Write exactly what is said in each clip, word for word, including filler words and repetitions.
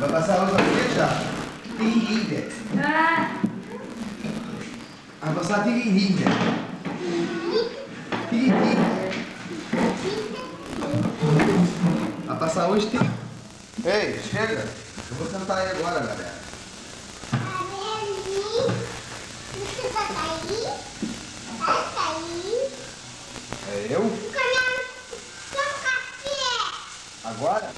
Vai passar outra vez já? Tirinha. Vai passar tirinha. Tirinha. Vai passar hoje tem. Ei, chega. Eu vou cantar aí agora, galera. Você vai cair? Vai cair? É eu? Agora?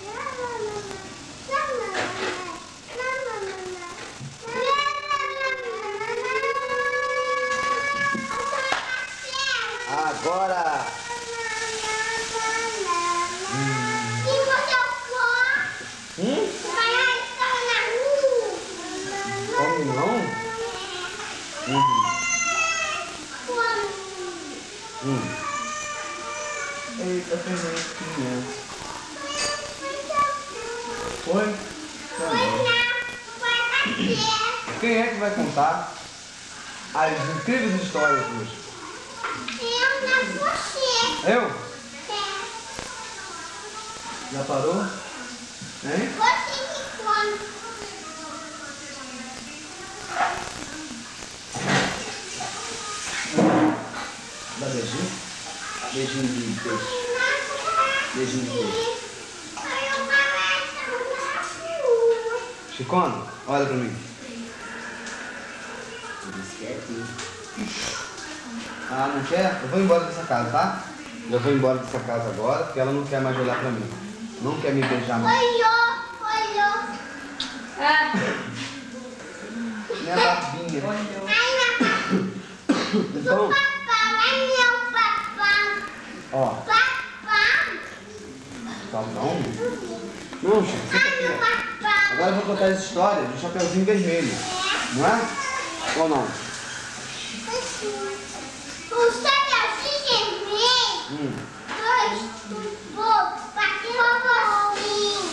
Agora! Hum. E você for? Hum? Vai estar na rua. Como não? Uhum. Hum. Eita, criança. Oi? Quem é que vai contar as incríveis histórias hoje? Eu não você. Eu? É. Já parou? Hein? Você que conta. Dá beijinho? Beijinho de peixe. Beijinho de peixe. Chicona, olha pra mim. Ah, não quer? Eu vou embora dessa casa, tá? Eu vou embora dessa casa agora, porque ela não quer mais olhar pra mim. Não quer me beijar mais. Olhou, olhou. Minha barbinha. Então, Papai, é meu papai. ó. Papai. Tá bom? Não, Chico, fica aqui, ó. Agora eu vou contar as histórias do Chapeuzinho Vermelho. Não é? Ou não? O Chapeuzinho Vermelho. Hum. Dois, um pouco, para que vovozinho.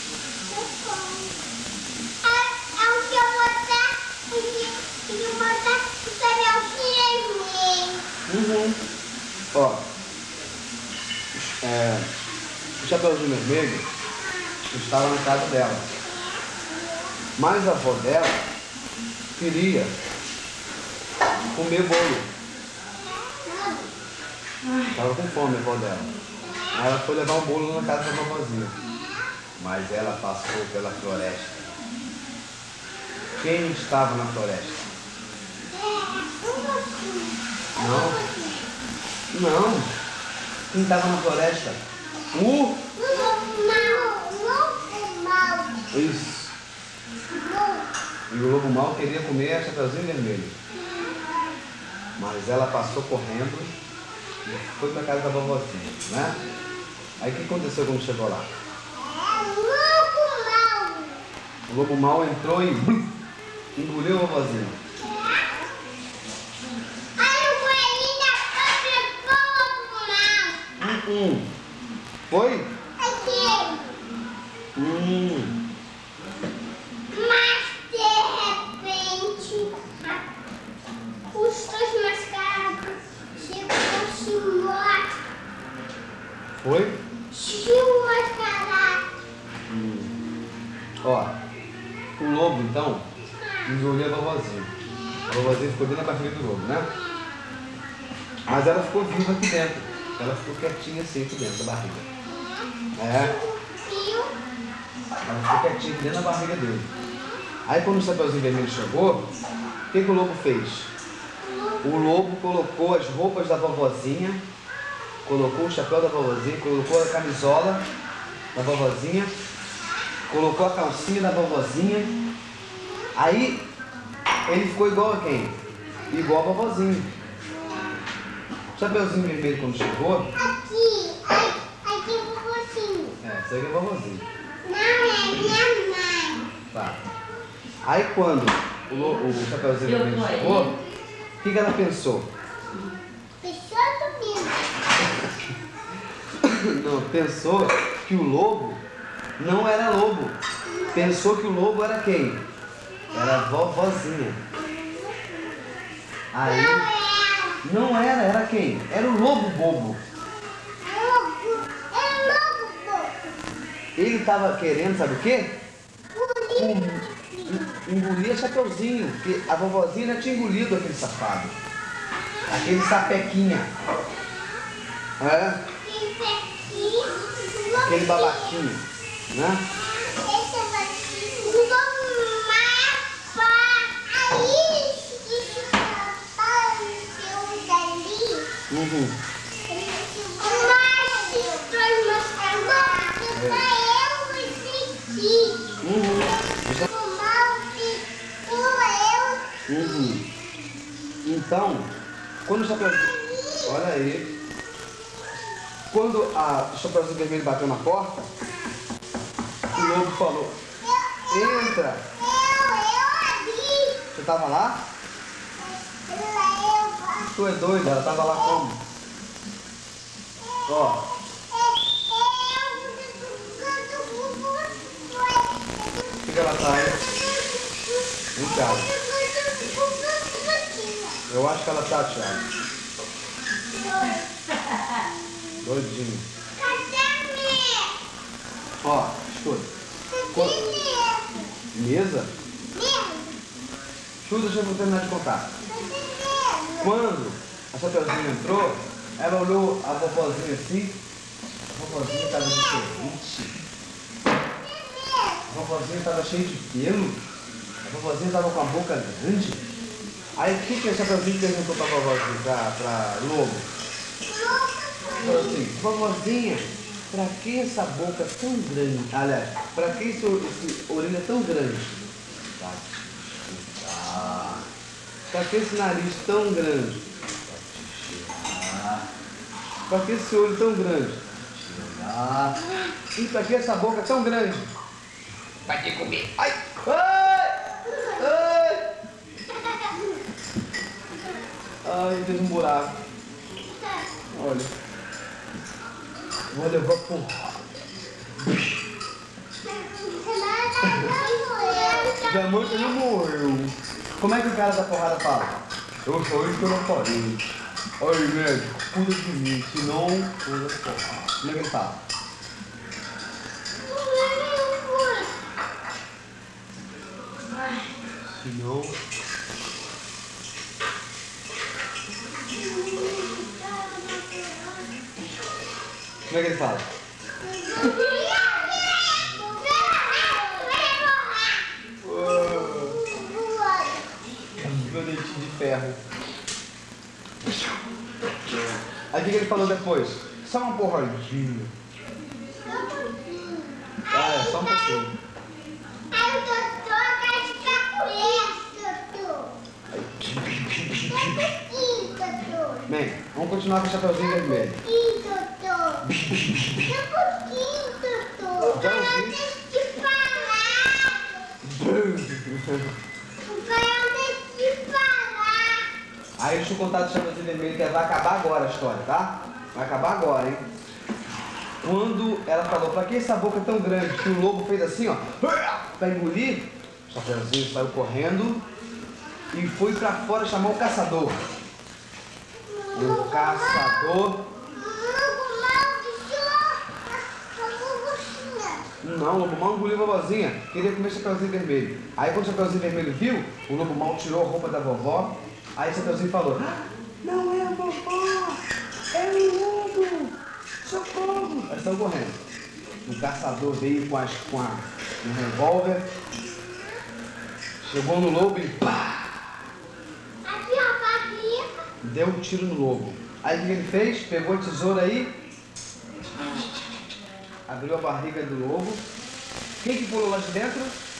É o que eu vou dar. Eu vou botar o Chapeuzinho Vermelho. Uhum. Ó. É, o Chapeuzinho Vermelho estava na casa dela. Mas a avó dela queria comer bolo. Estava com fome a avó dela. Aí ela foi levar um bolo na casa da vovozinha. Mas ela passou pela floresta. Quem estava na floresta? Não? Não. Quem estava na floresta? O... Isso. E o lobo mau queria comer a Chapeuzinho Vermelho. Mas ela passou correndo e foi para casa da vovozinha, né? Aí o que aconteceu quando chegou lá? O lobo mau entrou e blum, engoliu a vovozinha. Hum, hum. Foi? Hum. Mas de repente, os dois mascarados chegou se morto. Foi? Se mascarado. Hum. Ó, o lobo então engoliu a vovozinha. A vovozinha ficou dentro da barriga do lobo, né? Mas ela ficou viva aqui dentro. Ela ficou quietinha assim aqui dentro da barriga. É. Ela ficou quietinha aqui dentro da barriga dele. Aí quando o Chapeuzinho Vermelho chegou, o que, que o lobo fez? O lobo colocou as roupas da vovozinha, colocou o chapéu da vovozinha, colocou a camisola da vovozinha, colocou a calcinha da vovozinha. Aí ele ficou igual a quem? Igual a vovozinha. O Chapeuzinho Vermelho quando chegou... Aqui, aqui, aqui é o vovozinho. É, isso aí é vovozinho. Não, é minha mãe. Tá. Aí quando o, o Chapeuzinho Vermelho chegou, o que, que ela pensou? Pensou comigo. Não, pensou que o lobo não era lobo. Pensou que o lobo era quem? Era a vovozinha. Aí, Não era. não era, era quem? Era o lobo bobo. Lobo. É lobo, bobo. Ele estava querendo, sabe o quê? O engolia Chapeuzinho, porque a vovozinha já tinha engolido aquele safado. Aquele sapequinha. É? Aquele babaquinho, né? Uhum. Uhum. Uhum. Então, quando o Chapeuzinho... Olha aí. Quando a Chapeuzinho Vermelho bateu na porta, o lobo falou: entra! Você tava lá? Tu é doido, ela tava lá como? Ó. O que ela tá aí? Vem cá. Eu acho que ela tá, Thiago. Doidinho. Ó, escuta. Mesa? Escuta, deixa eu terminar de contar. Quando a Chapeuzinho entrou, ela olhou a vovozinha assim. A vovozinha estava diferente. A vovozinha estava cheia de pelo. A vovozinha estava com a boca grande. Aí o que, que a Chapeuzinho perguntou para a vovozinha, para Lobo? Falou assim: vovozinha, para que essa boca tão grande? Aliás, para que esse, esse orelha tão grande? Pra te escutar. Para que esse nariz tão grande? Para te cheirar. Para que esse olho tão grande? Para te olhar. E para que essa boca tão grande? Para te comer. Ai! Ai! Ai! Ai, teve um buraco. Olha. Vou levar por... Diamante não morreu. Como é que o cara da porrada fala? Eu sou isso que eu não falei. Olha, médico, cuida de mim, senão eu vou porrada. Como é que ele fala? Senão... Como é que ele fala? Meu dentinho de ferro. Aí o que ele falou depois? Só uma porradinha. Ah, é, só um pouquinho. Aí o doutor quer ficar com isso, doutor. Só um pouquinho, doutor. Bem, vamos continuar com o Chapeuzinho Vermelho. Só um pouquinho, doutor. Só um pouquinho, doutor. Já Eu ouvi. tenho que falar. O cara tem que falar. Aí deixa eu contar do Chapeuzinho Vermelho, que vai acabar agora a história, tá? Vai acabar agora, hein? Quando ela falou: pra que essa boca tão grande? Que o lobo fez assim, ó, pra engolir, o Chapeuzinho saiu correndo e foi pra fora chamar o caçador. O caçador... Não, o lobo mal engoliu a vovozinha. Queria comer Chapeuzinho Vermelho. Aí quando o Chapeuzinho Vermelho viu, o lobo mal tirou a roupa da vovó. Aí o Chapeuzinho falou: não é a vovó, é o lobo, socorro. Eles estão correndo. O caçador veio com, as, com a, um revólver, chegou no lobo e pá! Deu um tiro no lobo. Aí o que ele fez? Pegou a tesoura aí, abriu a barriga do lobo. Quem que pulou lá de dentro?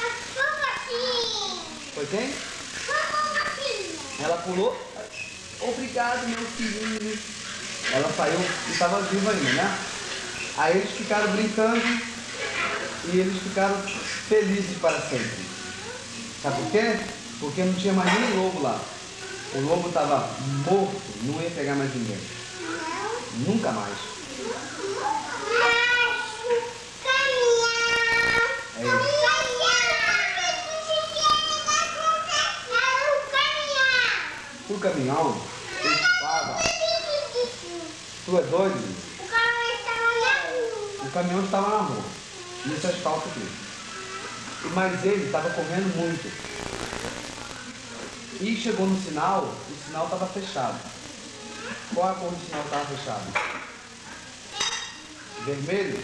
Foi quem? Ela pulou. Obrigado, meu filhinho. Ela saiu e estava viva ainda, né? Aí eles ficaram brincando e eles ficaram felizes para sempre. Sabe por quê? Porque não tinha mais nenhum lobo lá. O lobo estava morto, não ia pegar mais ninguém. Nunca mais. É isso. O caminhão, ele estava... Tu é doido? O caminhão estava na rua. O caminhão estava na rua, nesse asfalto aqui. Mas ele estava correndo muito. E chegou no sinal, o sinal estava fechado. Qual a cor do sinal estava fechado? Vermelho?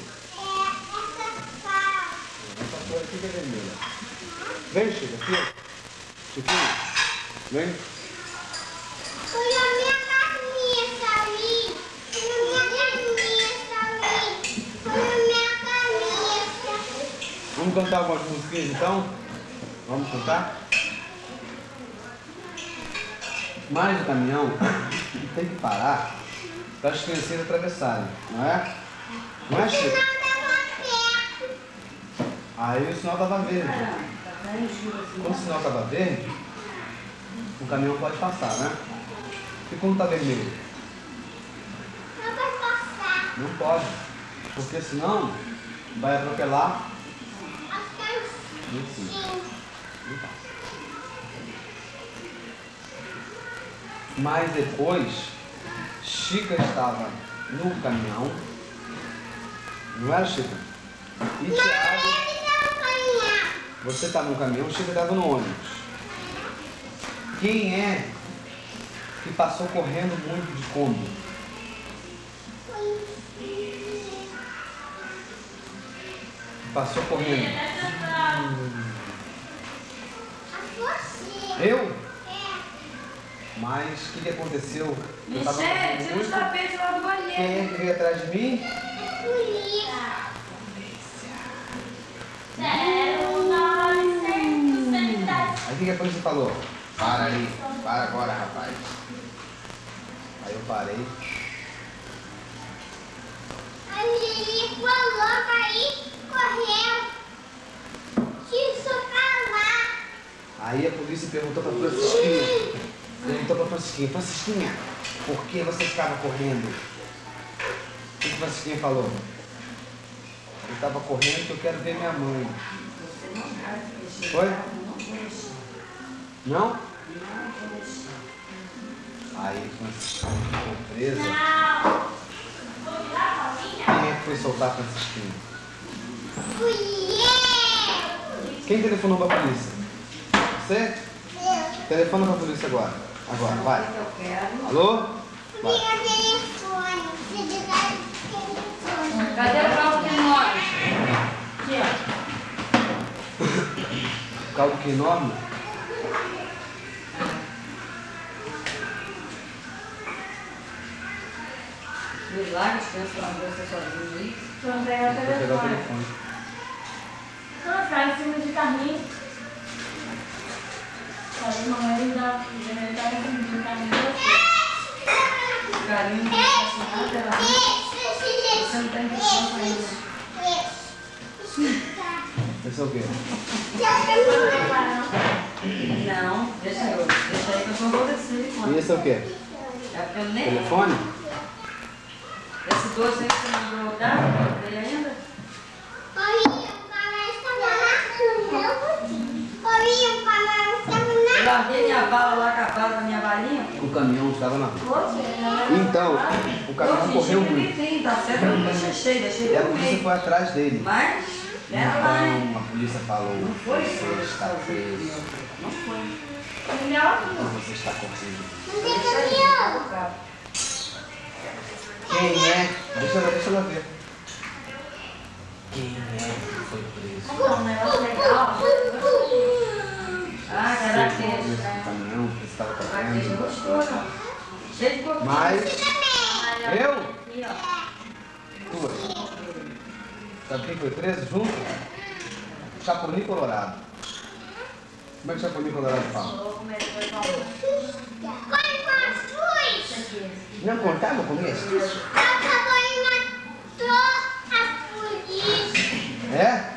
Essa cor aqui que é vermelha. Vem, Chico, aqui. Chiquinho, vem. Foi a minha camisa ali. Foi a minha camisa ali. Foi a minha camisa. Vamos cantar algumas musiquinhas então? Vamos cantar? Mas o caminhão tem que parar para as criancinhas atravessarem, não é? Não é, Chico? Aí o sinal estava verde. Quando o sinal estava verde, o caminhão pode passar, né? E quando está vermelho? Não vai passar. Não pode, porque senão vai atropelar. As crianças. Sim. Não passa. Mas depois, Chica estava no caminhão, não era, Chica? E Thiago, você estava no caminhão, Chica estava no ônibus. Quem é que passou correndo muito de Kombi? Passou correndo. Eu? Mas o que, que aconteceu? Eu tava Michele, tira os tapetes lá do Quem banheiro. é que veio atrás de mim? Aí o que, que a polícia falou? Para aí, para agora, rapaz. Aí eu parei. Ele falou aí, correu. Isso pra lá. Aí a polícia perguntou para Francisquinha. Perguntou para Francisquinha, Francisquinha, por que você estava correndo? O que a Francisquinha falou? Eu estava correndo porque eu quero ver minha mãe. Foi? Não? Aí Francisquinha ficou presa. Quem é que foi soltar a Francisquinha? Fui eu. Quem telefonou para a polícia? Você? Eu. Telefona para a polícia agora. Agora, vai. Alô? Vai. Liga o telefone. Você ligar o telefone. Cadê o carro que mora? Aqui, ó. Caldo que enorme? Milagre, as crianças estão andando sozinhas aí. Vamos pegar o Vou pegar o telefone. telefone. Vamos ficar em cima de carrinho. Aí, mamãe, ele dá ele dá em cima de carrinho. Carinho, não passa nada, ela você não tem que passar ainda. Esse é o quê? Não, deixa eu. Deixa aí que eu só vou desse E telefone. esse é o quê? É porque eu nem. Telefone? Esse doce aí que você mandou dar, dele ainda? Eu larguei minha bala lá com a bala da minha balinha. O caminhão estava na rua. Poxa, Então, o caminhão correu muito. Sim, tá certo, eu não deixei, deixei E a de polícia comer. foi atrás dele. Mas, era lá, hein? Então, a polícia falou, Não foi isso. você está preso. Não foi. Melhor que Então você está correndo. não. Quem é? Deixa ela, deixa ela ver. Quem é que foi preso? É um negócio legal. Ah, Você caraca. foi preso no caminhão que você estava Ah, que correndo. gostou, não. Cheio de coquinho. Mas, eu? Aqui, ó. Tu. Sabe quem foi preso junto? Chapolin Colorado. Como é que Chapolin Colorado fala? Vou comer depois do almoço. Isso aqui. Não contava com isso? É?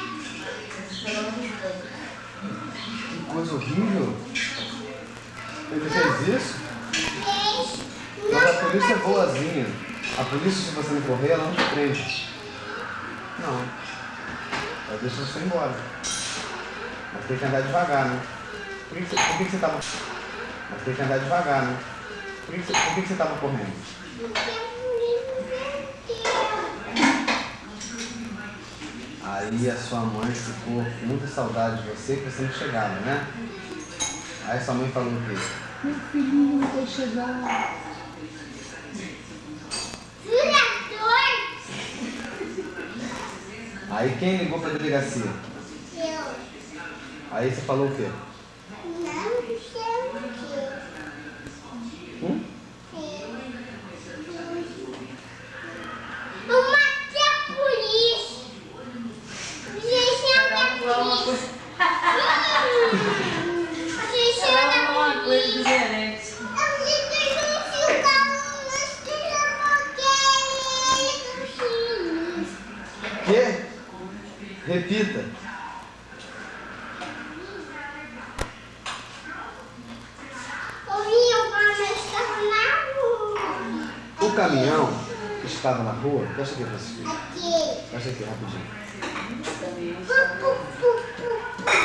Que coisa horrível. Ele fez isso? Mas a polícia é boazinha. A polícia, se você não correr, ela não te prende. Não. Ela deixa você ir embora. Mas tem que andar devagar, né? Por que você, por que você tava... Mas tem que andar devagar, né? Por que você, por que você tava correndo? Aí Aí a sua mãe ficou com muita saudade de você, que você não chegava, né? Aí sua mãe falou o quê? Meu filhinho não vai chegar. Aí quem ligou pra delegacia? Eu. Aí você falou o quê? Não sei o quê. Hum? Eu matei a polícia. Você chama a polícia. Você chama Ela a falou uma coisa polícia. diferente. Eu fiquei no fio da luz, que eu não quero. Quê? Repita. Ouvi o barulho estava na rua. O caminhão que estava na rua, deixa aqui pra assistir. Aqui. Deixa aqui rapidinho. Pu, pu, pu, pu, pu.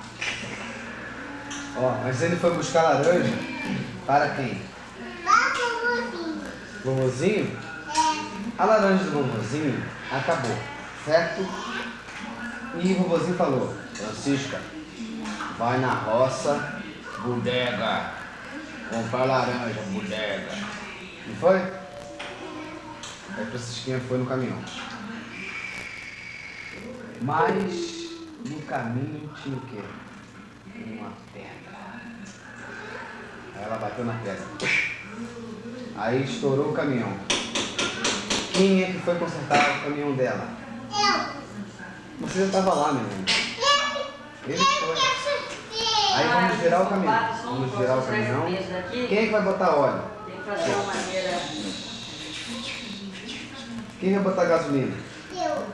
Ó, mas ele foi buscar laranja para quem? Vai, vovozinho. Vovozinho? É. A laranja do vovozinho acabou, certo? E o vovozinho falou, Francisca, vai na roça, bodega, comprar laranja, bodega. Não foi? Aí a Francisquinha foi no caminhão. Mas no caminho tinha o quê? Uma pedra. Aí ela bateu na pedra. Aí estourou o caminhão. Quem é que foi consertar o caminhão dela? Eu. Você já estava lá, menino. Ele foi. Aí Ah, vamos girar o caminhão. só um Vamos pouco, girar o só três caminhão. meses aqui. Quem é que vai botar óleo? Tem que fazer uma maneira. Quem vai botar gasolina? Eu.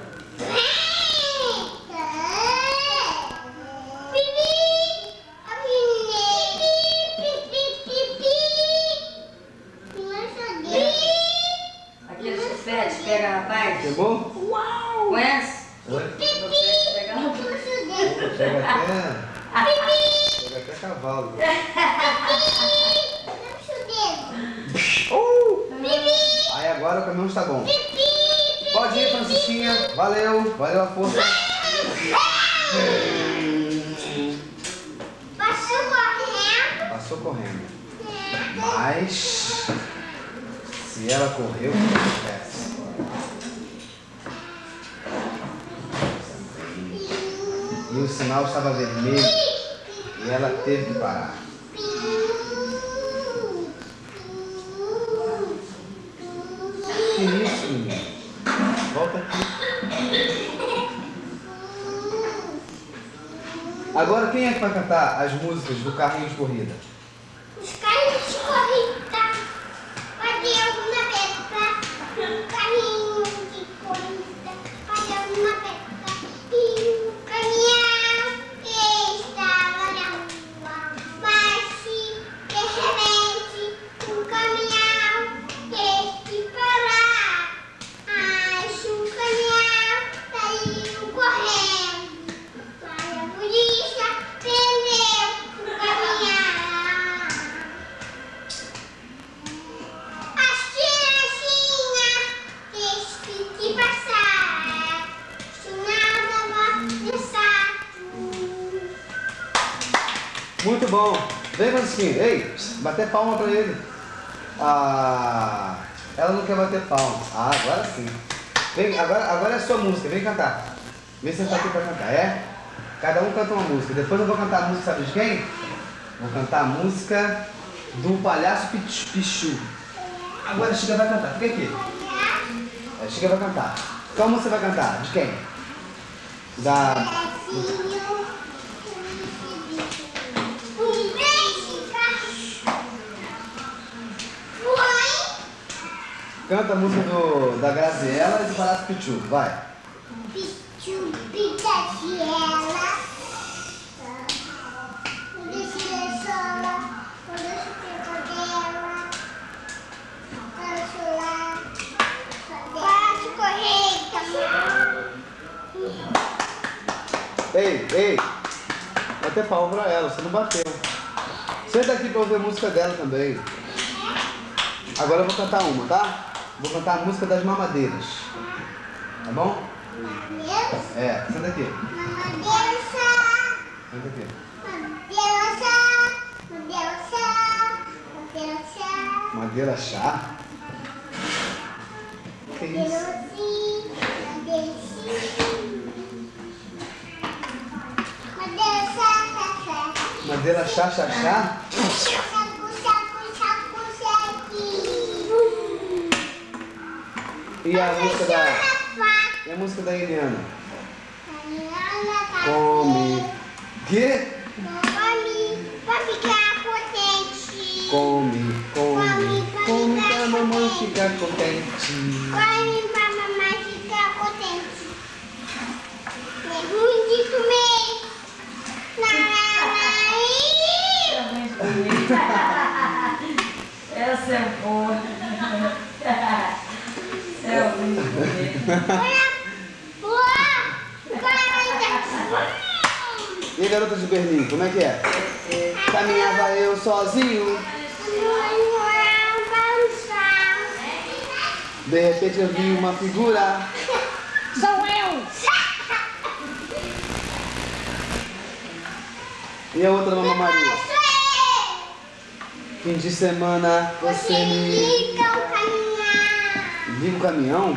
Pipi. A menina. Pipi, pipi. Não é Aquele chufete pega rapaz. Pegou? Uau. Conhece? Oi? Chufete pega rapaz. Pega até. Pega até cavalo. Aí agora o caminhão está bom. Pode ir, Francisquinha. Valeu. Valeu a força. Passou correndo. Passou correndo. Mas se ela correu, o que acontece? E o sinal estava vermelho e ela teve que parar. Que isso, menino? Volta aqui. Agora quem é que vai cantar as músicas do carrinho de corrida? Os carrinhos de corrida. Fazer alguma peça. Um carrinho de corrida. Fazer alguma peça. E o caminhão estava na rua. Mas se de repente o caminhão teve que parar. Mas o caminhão saiu correndo. Mas a polícia prendeu o caminhão. As criancinhas teve que passar. Chunava de saco. Muito bom. Vem, Francisquinha. Ei, bater palma pra ele. Ah, ela não quer bater palma. Ah, agora sim. Vem, agora, agora é a sua música. Vem cantar. Vem sentar aqui pra cantar, é? Cada um canta uma música. Depois eu vou cantar a música, sabe de quem? Vou cantar a música do Palhaço Pichu. Pichu. Agora a Chica vai cantar. Fica aqui. A Chica vai cantar. Qual música você vai cantar? De quem? Da... Um beijo, foi. Canta a música do, da Graziella e do Palhaço Pichu. Vai. Pichu, picatiela. Quando eu estiver sola, quando eu estiver com ela, quero chorar, quase correr, tá bom? Ei, ei. Bater palma pra ela, você não bateu. Senta aqui pra ouvir a música dela também. Agora eu vou cantar uma, tá? Vou cantar a música das mamadeiras. Tá bom? Madeus. É, senta aqui. Madeusa. Senta aqui. Madeusa. Madeusa. Madeusa. Madeira chá? Que isso? Madeusi. Madeusi. Madeusa. Café. Madeira chá, chá, chá? Saco, saco, saco, saque. E a música da... E a música da Eliana? Come. Come. Quê? Come pra ficar potente. Come, come. Come Come pra pra mamãe ficar contente. Come pra mamãe ficar potente. É ruim de comer. Na, na, Essa é boa. É ruim de comer. na. Boa. E a garota de Berlim, como é que é? Caminhava eu sozinho. De repente eu vi uma figura. Sou eu! E a outra Mamãe Maria? Fim de semana você me... Liga o caminhão. Liga o caminhão?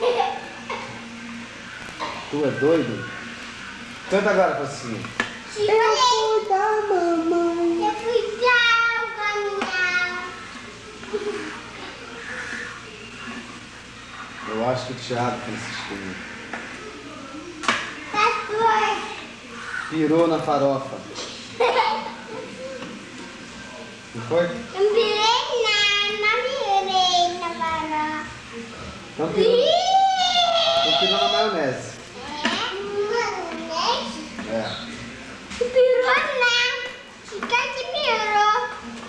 Tu é doido? Canta agora, Facinho. Eu fui da mamãe. Eu fui dar o caminhão. Eu acho que o Thiago tem esse esquema. Tá doido. Pirou na farofa. Não foi? Não virei nada, não virei na farofa. Não pirou, não pirou na maionese. É, É. não pirou não. Fica que pirou.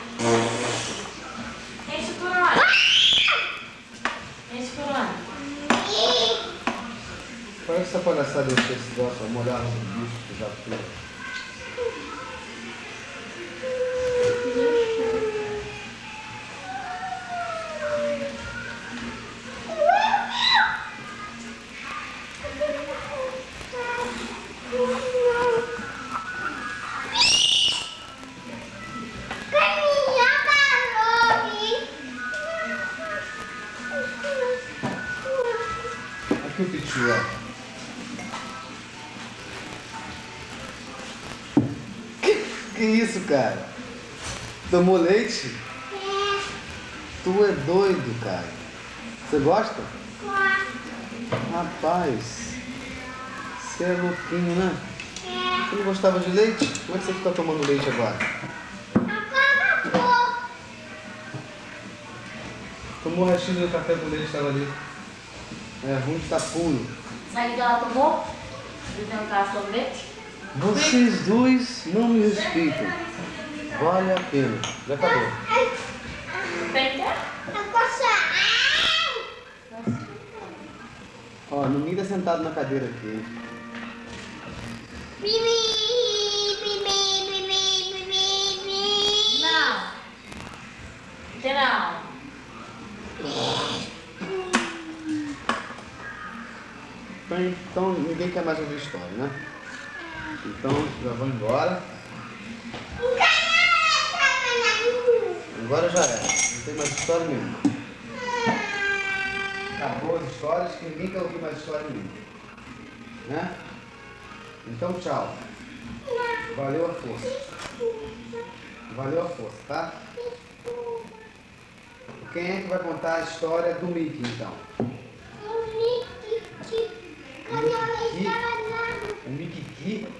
Enche por onde? Enche por onde? Qual é essa palhaçada desse negócio? Vamos olhar no bicho que já fez. Caminhão parou. Aqui o Pichu, ó. Que, que isso, cara? Tomou leite? É, Tu é doido, cara. Você gosta? quatro. Rapaz, você é louquinho, né? É, Você não gostava de leite? Como é que você fica tomando leite agora? agora acabou. Tomou o restinho do café do leite que estava ali. É ruim que tá puro. Sabe o que ela tomou? De tentar sorvete? Vocês dois não me respeitam. Vale a pena. Já acabou. Tem que? Eu posso... Ai! Ó, ninguém tá sentado na cadeira aqui. Bibi, bibi, bibi, bibi, bibi. Não. Tem não. Então ninguém quer mais ouvir história, né? Então já vou embora. O canal estava na rua. Agora já era. Não tem mais história nenhuma. Acabou as histórias que ninguém quer ouvir mais história nenhuma. Né? Então tchau. Valeu a força. Valeu a força, tá? Quem é que vai contar a história do Mickey então? O Mickey, o canal estava na O Mickey? Mickey,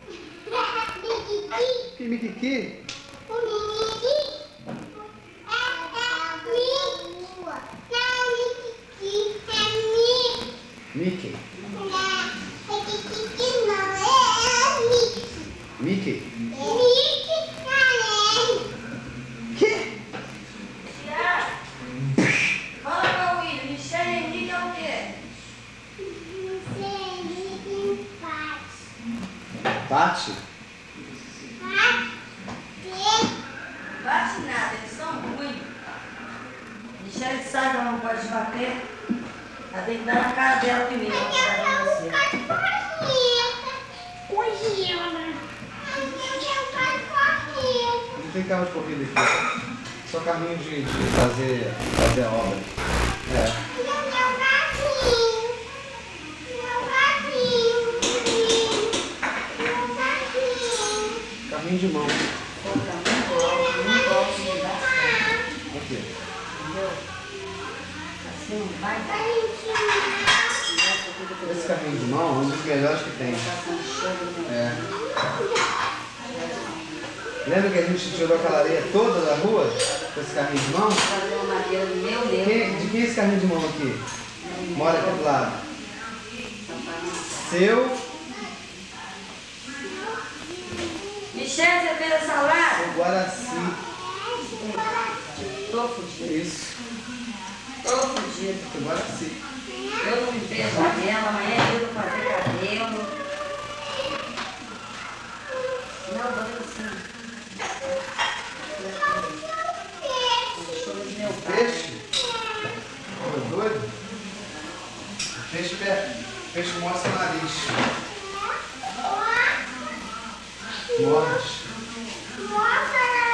Que Mickey? o Mickey. É, é, Mickey. Não, Mickey, é Mickey. Mickey. É, é Mickey não, é Mickey. Mickey? Mickey, Que? Fala pra William, Michelle Henrique é o quê? Tati? Bate nada, eles são ruins. Michelle sabe que ela não pode bater. Ela tem que dar na cara dela primeiro. Ela vai bater em você. Não tem carro de corrida aqui. Só carrinho de, de fazer, fazer a obra. É. Carrinho de mão. Aqui. Esse carrinho de mão é um dos melhores que tem. É. Lembra que a gente tirou aquela areia toda da rua com esse carrinho de mão? Quem, de quem é esse carrinho de mão aqui? Mora aqui do lado. Seu. Michel, você fez a salada? O Guaraci. Tô fudido. Isso. Tô fudido. O Guaraci. Eu não limpei a janela, amanhã eu vou fazer cabelo. Não, vou assim. Peixe? Tô doido? Peixe, peixe mostra o nariz. Morde. Mostra